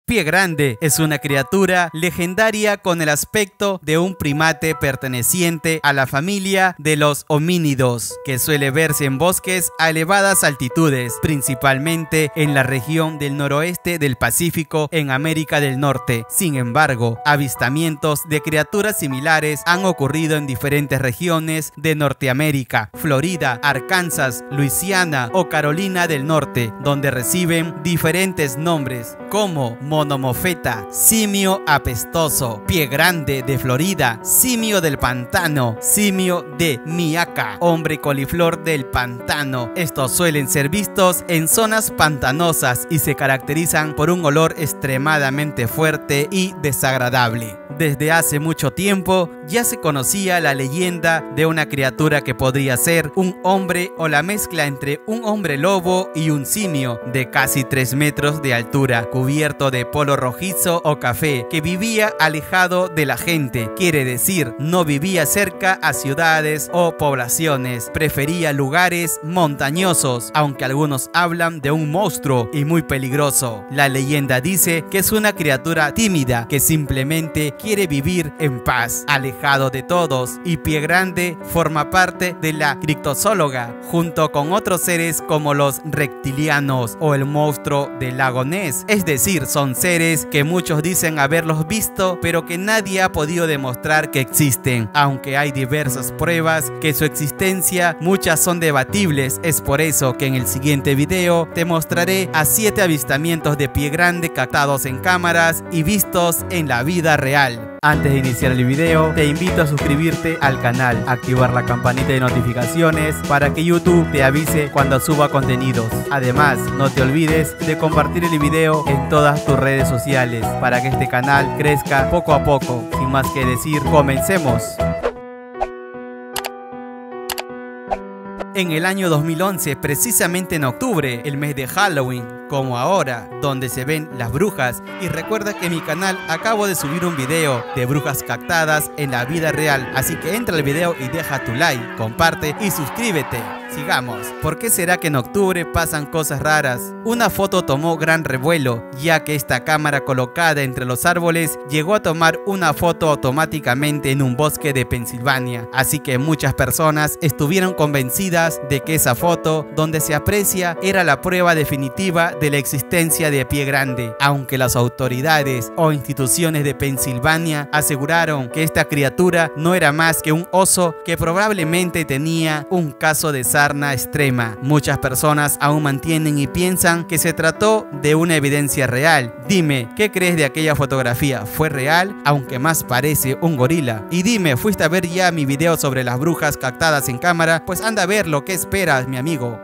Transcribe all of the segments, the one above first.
Pie grande es una criatura legendaria con el aspecto de un primate perteneciente a la familia de los homínidos, que suele verse en bosques a elevadas altitudes, principalmente en la región del noroeste del Pacífico en América del Norte. Sin embargo, avistamientos de criaturas similares han ocurrido en diferentes regiones de Norteamérica, Florida, Arkansas, Luisiana o Carolina del Norte, donde reciben diferentes nombres como monomofeta, simio apestoso, pie grande de Florida, simio del pantano, simio de Miaca, hombre coliflor del pantano. Estos suelen ser vistos en zonas pantanosas y se caracterizan por un olor extremadamente fuerte y desagradable. Desde hace mucho tiempo ya se conocía la leyenda de una criatura que podría ser un hombre o la mezcla entre un hombre lobo y un simio de casi 3 metros de altura, cubierto de polo rojizo o café, que vivía alejado de la gente, quiere decir, no vivía cerca a ciudades o poblaciones, prefería lugares montañosos, aunque algunos hablan de un monstruo y muy peligroso. La leyenda dice que es una criatura tímida que simplemente quiere vivir en paz, alejado de todos, y Pie Grande forma parte de la criptozoóloga, junto con otros seres como los reptilianos o el monstruo del lago Ness, es decir, son seres que muchos dicen haberlos visto, pero que nadie ha podido demostrar que existen, aunque hay diversas pruebas que su existencia, muchas son debatibles. Es por eso que en el siguiente video te mostraré a 7 avistamientos de Pie Grande captados en cámaras y vistos en la vida real. Antes de iniciar el video, te invito a suscribirte al canal, activar la campanita de notificaciones para que YouTube te avise cuando suba contenidos. Además, no te olvides de compartir el video en todas tus redes sociales para que este canal crezca poco a poco. Sin más que decir, comencemos. En el año 2011, precisamente en octubre, el mes de Halloween, como ahora, donde se ven las brujas, y recuerda que en mi canal acabo de subir un video de brujas captadas en la vida real, así que entra al video y deja tu like, comparte y suscríbete. Sigamos. ¿Por qué será que en octubre pasan cosas raras? Una foto tomó gran revuelo, ya que esta cámara colocada entre los árboles llegó a tomar una foto automáticamente en un bosque de Pensilvania, así que muchas personas estuvieron convencidas de que esa foto, donde se aprecia, era la prueba definitiva de la existencia de Pie Grande, aunque las autoridades o instituciones de Pensilvania aseguraron que esta criatura no era más que un oso que probablemente tenía un caso de sarna extrema. Muchas personas aún mantienen y piensan que se trató de una evidencia real. Dime, ¿qué crees de aquella fotografía? ¿Fue real? Aunque más parece un gorila. Y dime, ¿fuiste a ver ya mi video sobre las brujas captadas en cámara? Pues anda a verlo, ¿qué esperas, mi amigo?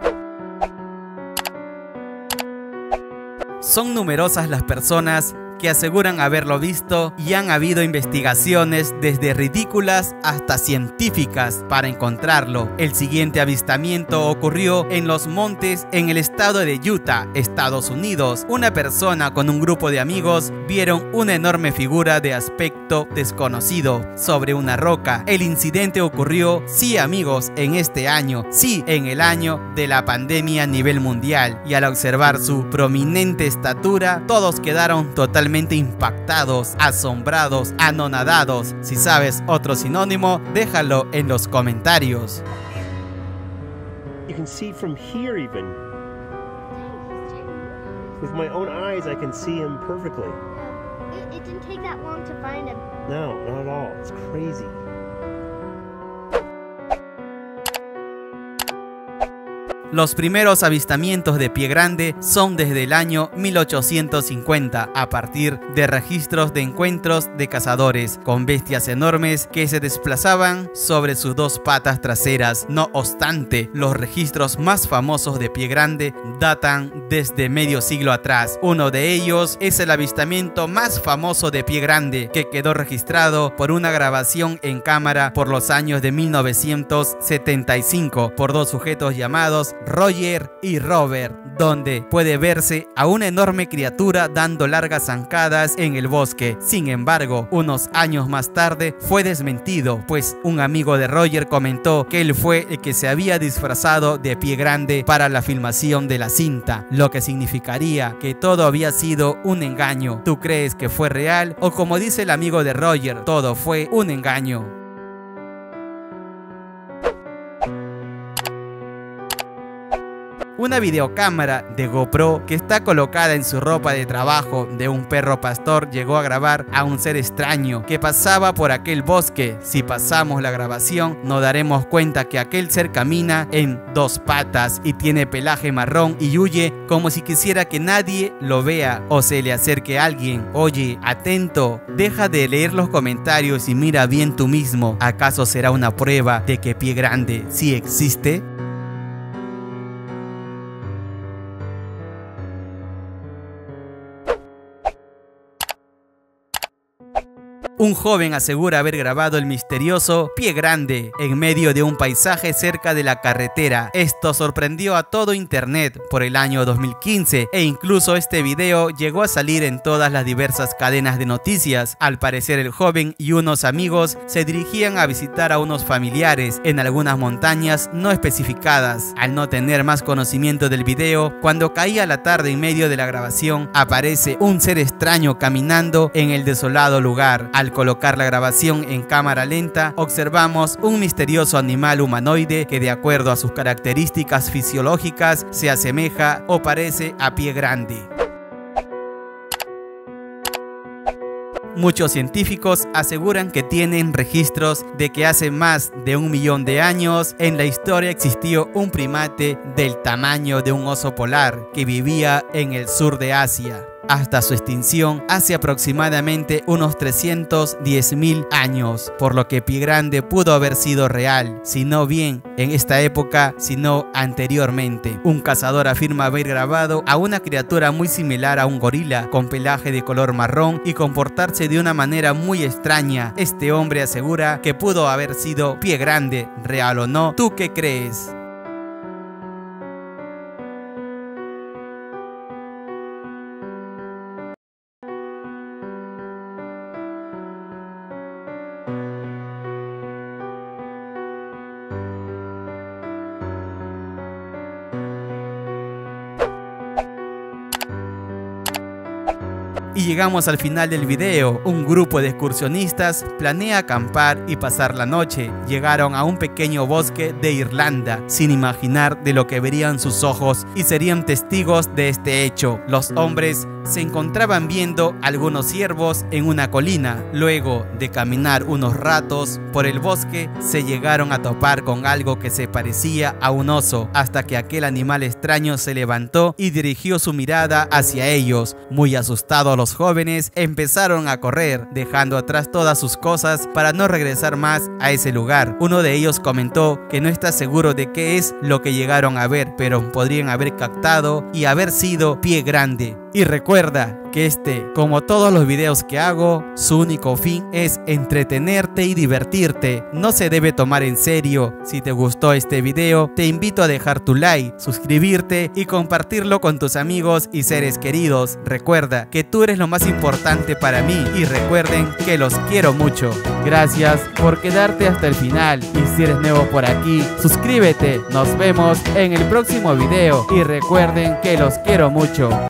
Son numerosas las personas que aseguran haberlo visto y han habido investigaciones desde ridículas hasta científicas para encontrarlo. El siguiente avistamiento ocurrió en los montes en el estado de Utah, Estados Unidos. Una persona con un grupo de amigos vieron una enorme figura de aspecto desconocido sobre una roca. El incidente ocurrió, sí amigos, en este año, sí, en el año de la pandemia a nivel mundial, y al observar su prominente estatura, todos quedaron totalmente impactados, asombrados, anonadados. Si sabes otro sinónimo, déjalo en los comentarios. You can see from here even. With my own eyes I can see him perfectly. It didn't take that long to find him. No, not at all. It's crazy. Los primeros avistamientos de Pie Grande son desde el año 1850, a partir de registros de encuentros de cazadores con bestias enormes que se desplazaban sobre sus 2 patas traseras. No obstante, los registros más famosos de Pie Grande datan desde medio siglo atrás. Uno de ellos es el avistamiento más famoso de Pie Grande, que quedó registrado por una grabación en cámara por los años de 1975 por 2 sujetos llamados Roger y Robert, donde puede verse a una enorme criatura dando largas zancadas en el bosque. Sin embargo, unos años más tarde fue desmentido, pues un amigo de Roger comentó que él fue el que se había disfrazado de Pie Grande para la filmación de la cinta, lo que significaría que todo había sido un engaño. ¿Tú crees que fue real o, como dice el amigo de Roger, todo fue un engaño? Una videocámara de GoPro que está colocada en su ropa de trabajo de un perro pastor llegó a grabar a un ser extraño que pasaba por aquel bosque. Si pasamos la grabación, nos daremos cuenta que aquel ser camina en dos patas y tiene pelaje marrón y huye como si quisiera que nadie lo vea o se le acerque a alguien. Oye, atento, deja de leer los comentarios y mira bien tú mismo. ¿Acaso será una prueba de que Pie Grande sí existe? Un joven asegura haber grabado el misterioso Pie Grande en medio de un paisaje cerca de la carretera. Esto sorprendió a todo internet por el año 2015 e incluso este video llegó a salir en todas las diversas cadenas de noticias. Al parecer, el joven y unos amigos se dirigían a visitar a unos familiares en algunas montañas no especificadas. Al no tener más conocimiento del video, cuando caía la tarde en medio de la grabación, aparece un ser extraño caminando en el desolado lugar. Al colocar la grabación en cámara lenta, observamos un misterioso animal humanoide que, de acuerdo a sus características fisiológicas, se asemeja o parece a Pie Grande. Muchos científicos aseguran que tienen registros de que hace más de 1 millón de años en la historia existió un primate del tamaño de un oso polar que vivía en el sur de Asia, hasta su extinción hace aproximadamente unos 310.000 años, por lo que Pie Grande pudo haber sido real, si no bien en esta época, sino anteriormente. Un cazador afirma haber grabado a una criatura muy similar a un gorila, con pelaje de color marrón y comportarse de una manera muy extraña. Este hombre asegura que pudo haber sido Pie Grande, real o no. ¿Tú qué crees? Y llegamos al final del video. Un grupo de excursionistas planea acampar y pasar la noche. Llegaron a un pequeño bosque de Irlanda, sin imaginar de lo que verían sus ojos y serían testigos de este hecho. Los hombres se encontraban viendo algunos ciervos en una colina. Luego de caminar unos ratos por el bosque, se llegaron a topar con algo que se parecía a un oso, hasta que aquel animal extraño se levantó y dirigió su mirada hacia ellos. Muy asustados, los jóvenes empezaron a correr, dejando atrás todas sus cosas para no regresar más a ese lugar. Uno de ellos comentó que no está seguro de qué es lo que llegaron a ver, pero podrían haber captado y haber sido Pie Grande. Y recuerda que como todos los videos que hago, su único fin es entretenerte y divertirte. No se debe tomar en serio. Si te gustó este video, te invito a dejar tu like, suscribirte y compartirlo con tus amigos y seres queridos. Recuerda que tú eres lo más importante para mí y recuerden que los quiero mucho. Gracias por quedarte hasta el final y si eres nuevo por aquí, suscríbete. Nos vemos en el próximo video y recuerden que los quiero mucho.